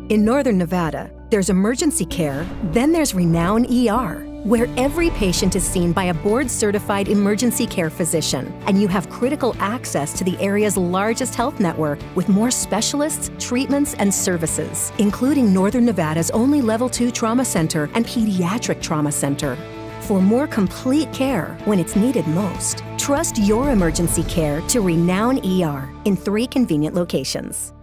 In Northern Nevada, there's emergency care, then there's Renown ER, where every patient is seen by a board-certified emergency care physician, and you have critical access to the area's largest health network with more specialists, treatments, and services, including Northern Nevada's only Level 2 trauma center and pediatric trauma center. For more complete care when it's needed most, trust your emergency care to Renown ER in 3 convenient locations.